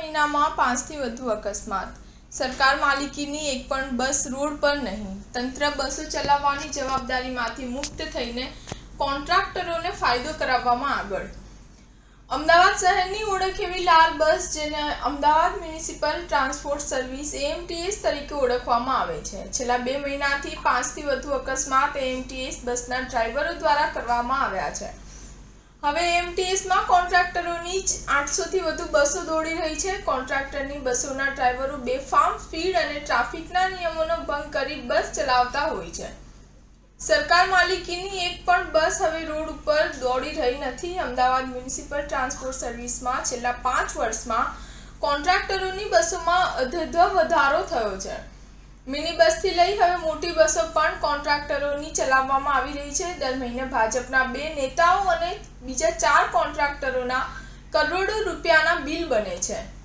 મહિનામાં 5 થી વધુ અકસ્માત। સરકાર માલિકીની એક પણ બસ રોડ પર નહીં। તંત્ર બસો ચલાવવાની જવાબદારીમાંથી મુક્ત થઈને કોન્ટ્રાક્ટરોને ફાયદો કરાવવામાં આગળ। અમદાવાદ શહેરની ઓળખ એવી લાલ બસ, જેને Ahmedabad municipal transport service AMTS તરીકે ઓળખવામાં આવે છે, છેલ્લા 2 મહિનાથી 5 થી વધુ અકસ્માત AMTS બસના ડ્રાઈવરો દ્વારા કરવામાં આવ્યા છે। હવે AMTSમાં કોન્ટ્રાક્ટરોની જ 800 થી વધુ બસો દોડી રહી છે। કોન્ટ્રાક્ટરની બસોના ડ્રાઈવરો બેફામ સ્પીડ અને ટ્રાફિકના નિયમોનો ભંગ કરી બસ ચલાવતા હોય છે। સરકાર માલિકીની એક પણ બસ હવે રોડ ઉપર દોડી રહી નથી। અમદાવાદ મ્યુનિસિપલ ટ્રાન્સપોર્ટ સર્વિસમાં છેલ્લા 5 વર્ષમાં કોન્ટ્રાક્ટરોની બસોમાં અધધ્ધ વધારો થયો છે। મિની બસથી લઈ હવે મોટી બસો પણ કોન્ટ્રાક્ટરોની ચલાવવામાં આવી રહી છે। દર મહિને ભાજપના 2 નેતાઓ અને બીજા 4 કોન્ટ્રાક્ટરોના કરોડો રૂપિયાના બિલ બને છે।